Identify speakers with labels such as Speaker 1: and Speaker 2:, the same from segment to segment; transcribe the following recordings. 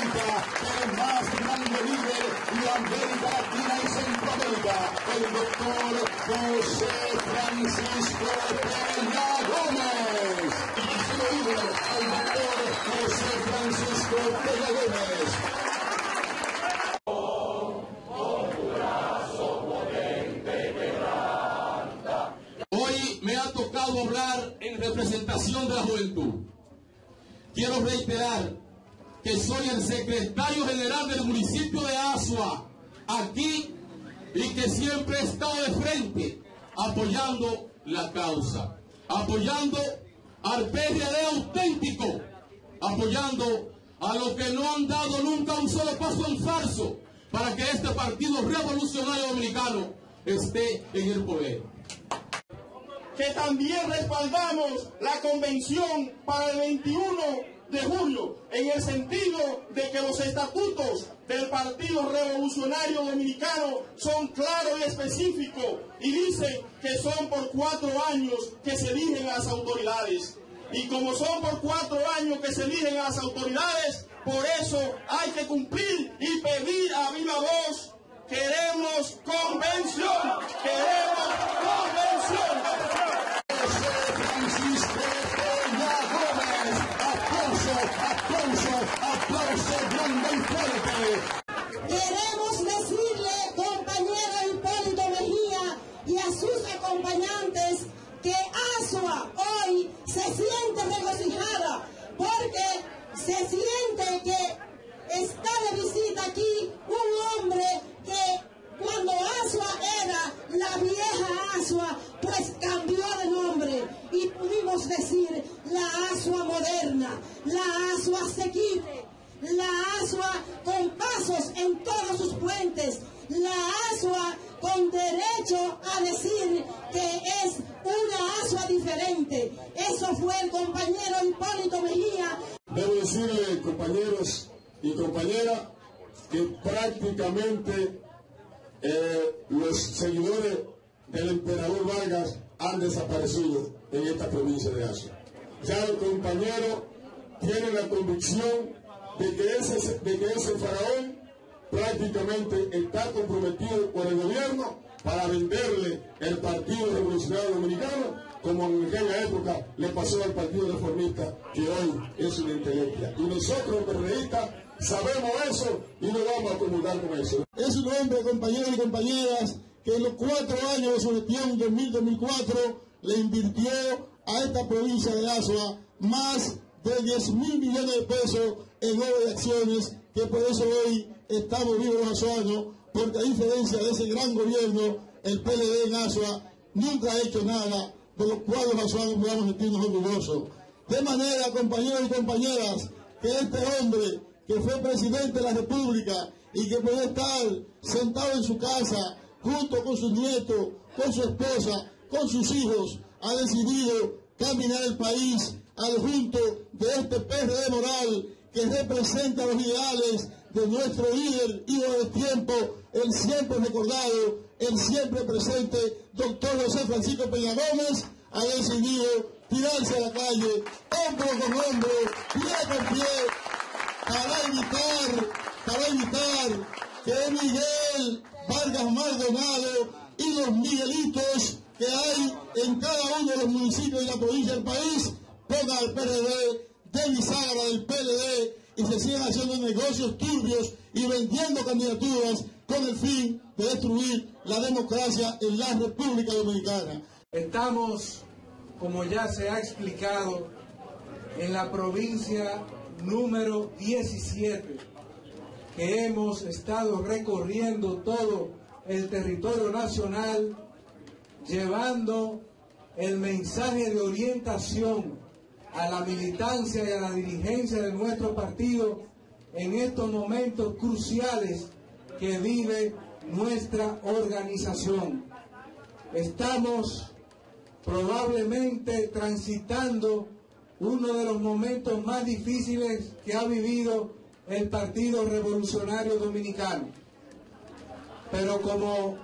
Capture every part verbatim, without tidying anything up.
Speaker 1: América, el más grande líder de América Latina y Centroamérica, el doctor José Francisco Peña Gómez. Y se lo digo, el doctor José Francisco Peña Gómez. Hoy me ha tocado hablar en representación de la juventud. Quiero reiterar que soy el secretario general del municipio de Azua, aquí, y que siempre he estado de frente, apoyando la causa, apoyando al P R D auténtico, apoyando a los que no han dado nunca un solo paso en falso para que este Partido Revolucionario Dominicano esté en el poder.
Speaker 2: Que también respaldamos la convención para el veintiuno de julio, en el sentido de que los estatutos del Partido Revolucionario Dominicano son claros y específicos y dicen que son por cuatro años que se eligen a las autoridades. Y como son por cuatro años que se eligen a las autoridades, por eso hay que cumplir y pedir a viva voz: queremos convención, queremos convención.
Speaker 1: Aplauso, aplauso grande y fuerte.
Speaker 3: Queremos decirle, compañero Hipólito Mejía y a sus acompañantes, que Azua hoy se siente regocijada porque se siente que está de visita aquí un hombre que cuando Azua era la vieja Azua, pues cambió de nombre y pudimos decir la Azua moderna, la Azua asequible, la Azua con pasos en todos sus puentes, la Azua con derecho a decir que es una Azua diferente. Eso fue el compañero Hipólito Mejía.
Speaker 1: Debo decirle, compañeros y compañeras, que prácticamente eh, los seguidores del emperador Vargas han desaparecido en esta provincia de Azua. Ya los compañeros tienen la convicción de que ese, de que ese faraón prácticamente está comprometido por el gobierno para venderle el Partido Revolucionario Dominicano, como en aquella época le pasó al Partido Reformista, que hoy es una inteligencia. Y nosotros los periodistas sabemos eso y no vamos a acomodar con eso.
Speaker 4: Es un hombre, compañeros y compañeras, que en los cuatro años de su gestión, dos mil a dos mil cuatro, le invirtió a esta provincia de Azua más de diez mil millones de pesos en obras de acciones, que por eso hoy estamos vivos los azuanos, porque a diferencia de ese gran gobierno, el P L D en Azua nunca ha hecho nada de lo cual los azuanos podamos sentirnos orgullosos. De manera, compañeros y compañeras, que este hombre que fue presidente de la República y que puede estar sentado en su casa junto con sus nietos, con su esposa, con sus hijos, ha decidido caminar el país al junto de este P R D moral que representa los ideales de nuestro líder, ídolo del tiempo, el siempre recordado, el siempre presente, doctor José Francisco Peña Gómez. Ha decidido tirarse a la calle, hombro con hombro, pie con pie, para evitar, para evitar que Miguel Vargas Maldonado y los Miguelitos que hay en cada uno de los municipios y la provincia del país pongan al P R D de bisagra del P L D y se sigan haciendo negocios turbios y vendiendo candidaturas con el fin de destruir la democracia en la República Dominicana.
Speaker 5: Estamos, como ya se ha explicado, en la provincia número diecisiete, que hemos estado recorriendo todo el territorio nacional, llevando el mensaje de orientación a la militancia y a la dirigencia de nuestro partido en estos momentos cruciales que vive nuestra organización. Estamos probablemente transitando uno de los momentos más difíciles que ha vivido el Partido Revolucionario Dominicano. Pero como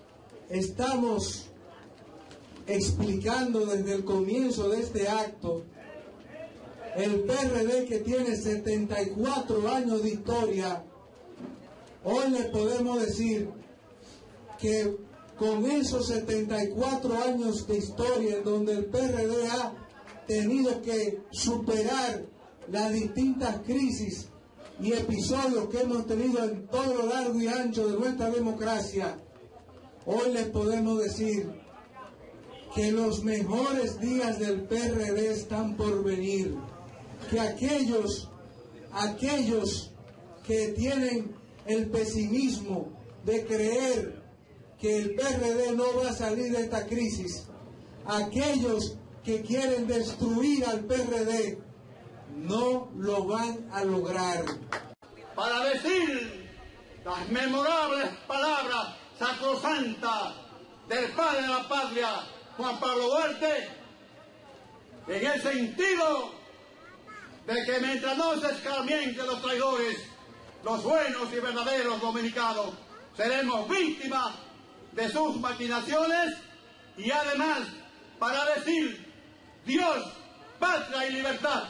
Speaker 5: estamos explicando desde el comienzo de este acto, el P R D, que tiene setenta y cuatro años de historia, hoy le podemos decir que con esos setenta y cuatro años de historia, en donde el P R D ha tenido que superar las distintas crisis y episodios que hemos tenido en todo lo largo y ancho de nuestra democracia, hoy les podemos decir que los mejores días del P R D están por venir, que aquellos, aquellos que tienen el pesimismo de creer que el P R D no va a salir de esta crisis, aquellos que quieren destruir al P R D, no lo van a lograr.
Speaker 6: Para decir las memorables palabras sacrosantas del padre de la patria, Juan Pablo Duarte, en el sentido de que mientras no se escarmienten los traidores, los buenos y verdaderos dominicanos seremos víctimas de sus maquinaciones, y además para decir Dios, patria y libertad.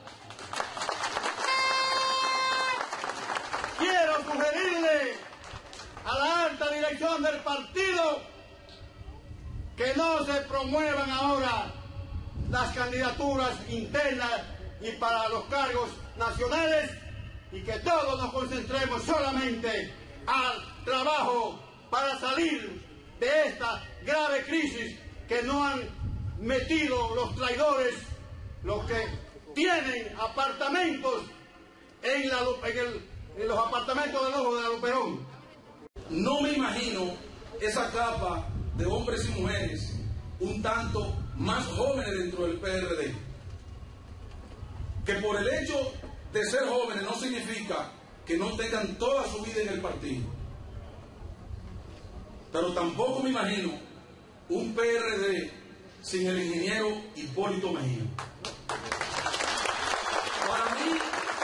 Speaker 6: Quiero sugerirle a la alta dirección del partido que no se promuevan ahora las candidaturas internas y para los cargos nacionales, y que todos nos concentremos solamente al trabajo para salir de esta grave crisis que nos han metido los traidores, los que tienen apartamentos en, la, en, el, en los apartamentos del ojo de la Luperón.
Speaker 7: No me imagino esa capa de hombres y mujeres un tanto más jóvenes dentro del P R D, que por el hecho de ser jóvenes no significa que no tengan toda su vida en el partido. Pero tampoco me imagino un P R D sin el ingeniero Hipólito Mejía. Para mí,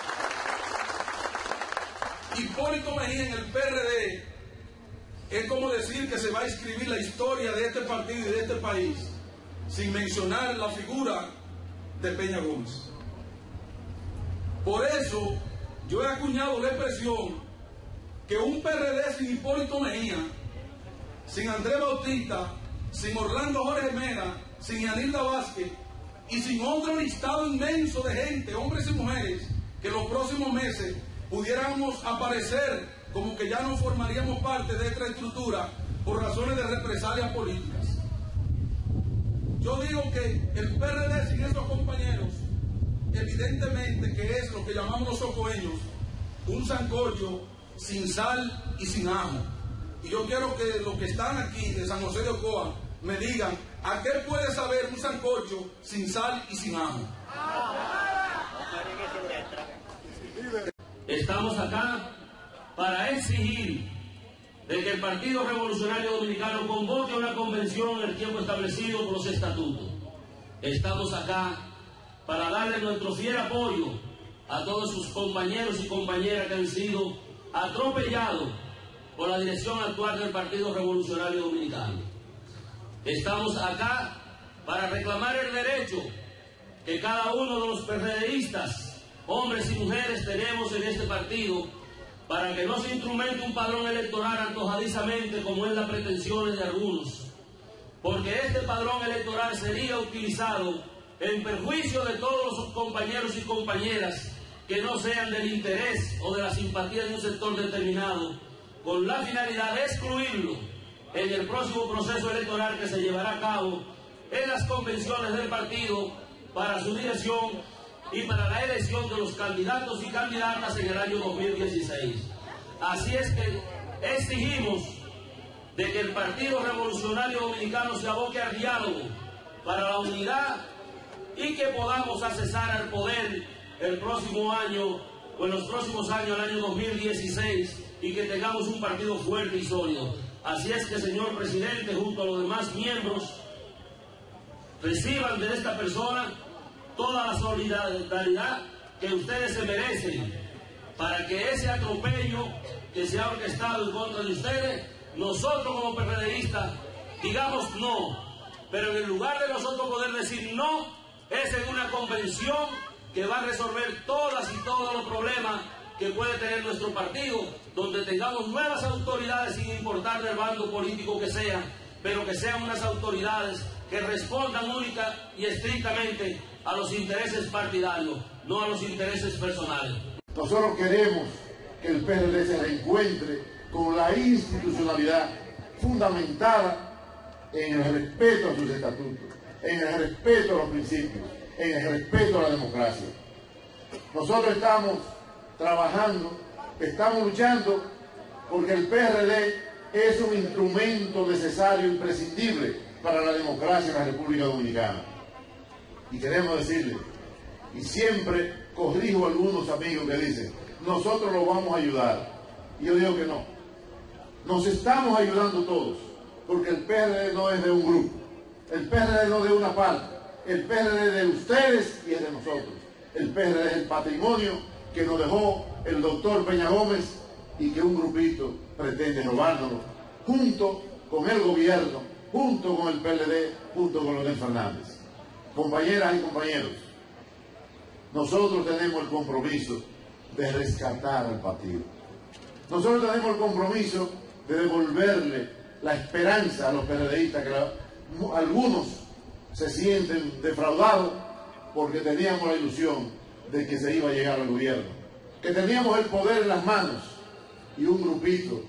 Speaker 7: Hipólito Mejía en el P R D es como decir que se va a escribir la historia de este partido y de este país sin mencionar la figura de Peña Gómez. Por eso yo he acuñado la expresión que un P R D sin Hipólito Mejía, sin Andrés Bautista, sin Orlando Jorge Mena, sin Yanilda Vázquez y sin otro listado inmenso de gente, hombres y mujeres, que en los próximos meses pudiéramos aparecer como que ya no formaríamos parte de esta estructura por razones de represalias políticas. Yo digo que el P R D sin esos compañeros, evidentemente que es lo que llamamos los socoeños, un sancocho sin sal y sin ajo. Y yo quiero que los que están aquí de San José de Ocoa me digan a qué puede saber un sancocho sin sal y sin ajo.
Speaker 8: Estamos acá para exigir de que el Partido Revolucionario Dominicano convoque una convención en el tiempo establecido por los estatutos. Estamos acá para darle nuestro fiel apoyo a todos sus compañeros y compañeras que han sido atropellados por la dirección actual del Partido Revolucionario Dominicano. Estamos acá para reclamar el derecho que cada uno de los PRDistas, hombres y mujeres, tenemos en este partido, para que no se instrumente un padrón electoral antojadizamente como es la pretensión de algunos, porque este padrón electoral sería utilizado en perjuicio de todos sus compañeros y compañeras que no sean del interés o de la simpatía de un sector determinado, con la finalidad de excluirlo en el próximo proceso electoral que se llevará a cabo en las convenciones del partido para su dirección y para la elección de los candidatos y candidatas en el año dos mil dieciséis. Así es que exigimos de que el Partido Revolucionario Dominicano se aboque al diálogo para la unidad y que podamos accesar al poder el próximo año o en los próximos años, el año dos mil dieciséis, y que tengamos un partido fuerte y sólido. Así es que, señor presidente, junto a los demás miembros, reciban de esta persona toda la solidaridad que ustedes se merecen para que ese atropello que se ha orquestado en contra de ustedes, nosotros como PRDistas digamos no, pero en el lugar de nosotros poder decir no, es en una convención que va a resolver todas y todos los problemas que puede tener nuestro partido, donde tengamos nuevas autoridades sin importar del bando político que sea, pero que sean unas autoridades que respondan única y estrictamente a los intereses partidarios, no a los intereses personales.
Speaker 9: Nosotros queremos que el P R D se reencuentre con la institucionalidad fundamentada en el respeto a sus estatutos, en el respeto a los principios, en el respeto a la democracia. Nosotros estamos trabajando, estamos luchando porque el P R D es un instrumento necesario, imprescindible para la democracia en la República Dominicana. Y queremos decirle, y siempre corrijo a algunos amigos que dicen, nosotros lo vamos a ayudar. Y yo digo que no. Nos estamos ayudando todos, porque el P R D no es de un grupo, el P R D no es de una parte, el P R D es de ustedes y es de nosotros. El P R D es el patrimonio que nos dejó el doctor Peña Gómez y que un grupito pretende robárnoslo, junto con el gobierno, junto con el P L D, junto con Leonel Fernández. Compañeras y compañeros, nosotros tenemos el compromiso de rescatar al partido. Nosotros tenemos el compromiso de devolverle la esperanza a los PRDistas, que la, algunos se sienten defraudados porque teníamos la ilusión de que se iba a llegar al gobierno, que teníamos el poder en las manos y un grupito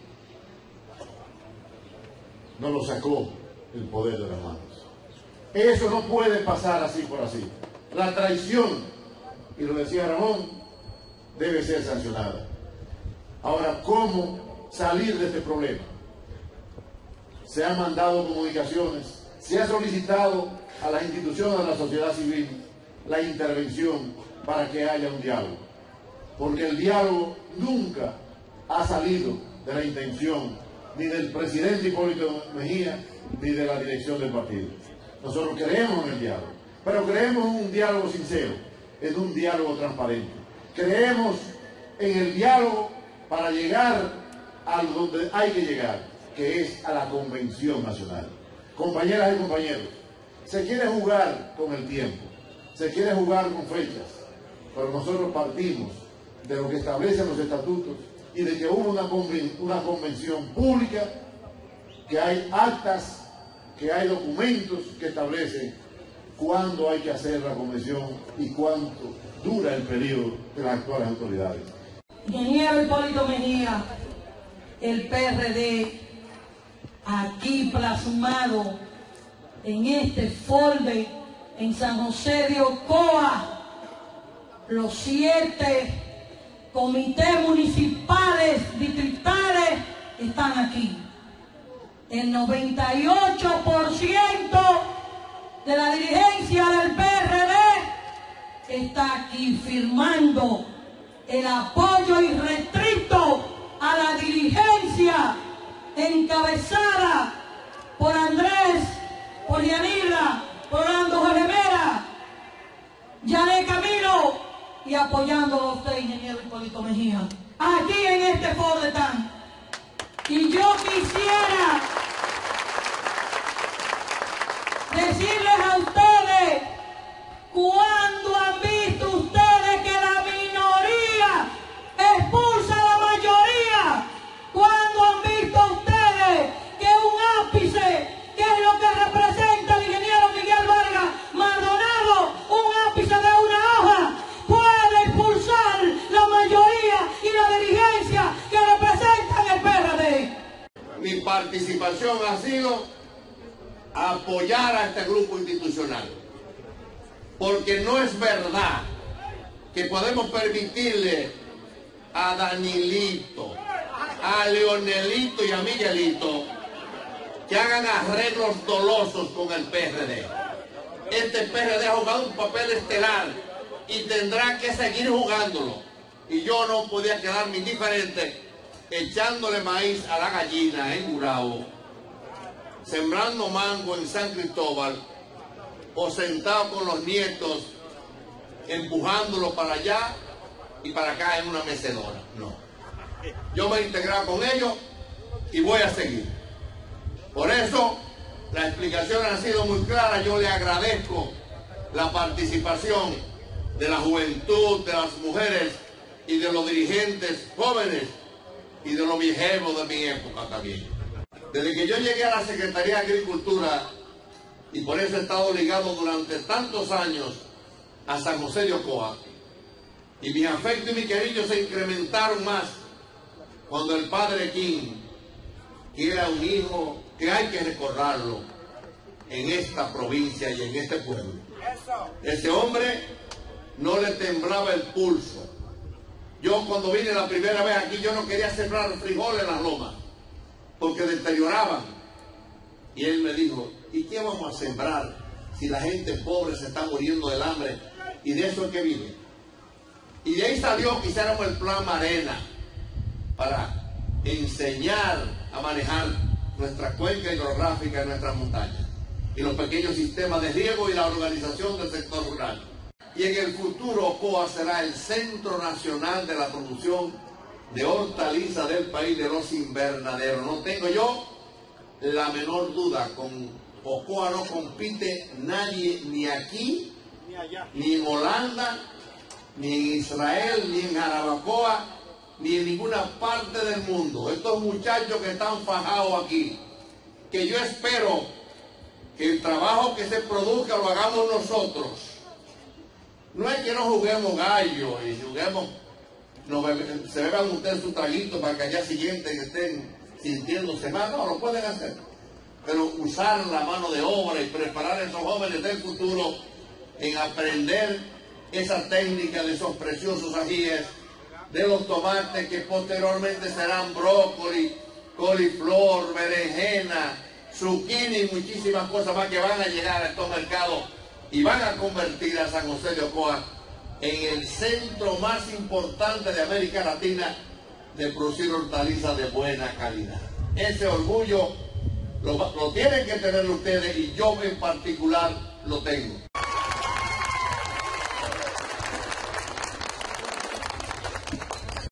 Speaker 9: nos lo sacó el poder de las manos. Eso no puede pasar así por así. La traición, y lo decía Ramón, debe ser sancionada. Ahora, ¿cómo salir de este problema? Se han mandado comunicaciones, se ha solicitado a las instituciones de la sociedad civil la intervención para que haya un diálogo, porque el diálogo nunca ha salido de la intención ni del presidente Hipólito Mejía ni de la dirección del partido. Nosotros creemos en el diálogo, pero creemos en un diálogo sincero, en un diálogo transparente. Creemos en el diálogo para llegar a donde hay que llegar, que es a la Convención Nacional. Compañeras y compañeros, se quiere jugar con el tiempo, se quiere jugar con fechas, pero nosotros partimos de lo que establecen los estatutos y de que hubo una, conven una convención pública, que hay actas, que hay documentos que establecen cuándo hay que hacer la convención y cuánto dura el periodo de las actuales autoridades.
Speaker 3: Ingeniero Hipólito Mejía, el P R D, aquí plasmado en este folder en San José de Ocoa, los siete comités municipales, distritales, están aquí. El noventa y ocho por ciento de la dirigencia del P R D está aquí firmando el apoyo irrestricto a la dirigencia encabezada por Andrés, por Yanira, por Orlando Joremera, Yané Camilo, y apoyándolo a usted, ingeniero Hipólito Mejía. Aquí en este foro están. Y yo quisiera decirles a ustedes, ¿cuándo han visto ustedes que la minoría expulsa a la mayoría? ¿Cuándo han visto ustedes que un ápice, que es lo que representa el ingeniero Miguel Vargas Maldonado, un ápice de una hoja, puede expulsar la mayoría y la dirigencia que representan el P R D?
Speaker 10: Mi participación ha sido apoyar a este grupo institucional, porque no es verdad que podemos permitirle a Danilito, a Leonelito y a Miguelito que hagan arreglos dolosos con el P R D. Este P R D ha jugado un papel estelar y tendrá que seguir jugándolo. Y yo no podía quedarme indiferente echándole maíz a la gallina en Gurabo, sembrando mango en San Cristóbal, o sentado con los nietos empujándolo para allá y para acá en una mecedora. No. Yo me he integrado con ellos y voy a seguir. Por eso la explicación ha sido muy clara. Yo le agradezco la participación de la juventud, de las mujeres y de los dirigentes jóvenes y de los viejos de mi época también. Desde que yo llegué a la Secretaría de Agricultura, y por eso he estado ligado durante tantos años a San José de Ocoa, y mi afecto y mi cariño se incrementaron más cuando el padre King, que era un hijo que hay que recordarlo en esta provincia y en este pueblo. Ese hombre no le temblaba el pulso. Yo cuando vine la primera vez aquí, yo no quería sembrar frijoles en las lomas, porque deterioraban. Y él me dijo, ¿y qué vamos a sembrar si la gente pobre se está muriendo del hambre? Y de eso es que vive. Y de ahí salió que hiciéramos el plan Marena para enseñar a manejar nuestra cuenca hidrográfica en nuestras montañas y los pequeños sistemas de riego y la organización del sector rural. Y en el futuro Ocoa será el centro nacional de la producción de hortalizas del país, de los invernaderos. No tengo yo la menor duda, con Ocoa no compite nadie, ni aquí, ni allá, ni en Holanda, ni en Israel, ni en Jarabacoa, ni en ninguna parte del mundo. Estos muchachos que están fajados aquí, que yo espero que el trabajo que se produzca lo hagamos nosotros. No es que no juguemos gallo y juguemos, no, se beban ustedes su traguito para que al día siguiente estén sintiéndose mal. No, lo pueden hacer. Pero usar la mano de obra y preparar a esos jóvenes del futuro en aprender esa técnica de esos preciosos ajíes, de los tomates que posteriormente serán brócoli, coliflor, berenjena, zucchini y muchísimas cosas más que van a llegar a estos mercados y van a convertir a San José de Ocoa en el centro más importante de América Latina de producir hortalizas de buena calidad. Ese orgullo lo, lo tienen que tener ustedes y yo en particular lo tengo.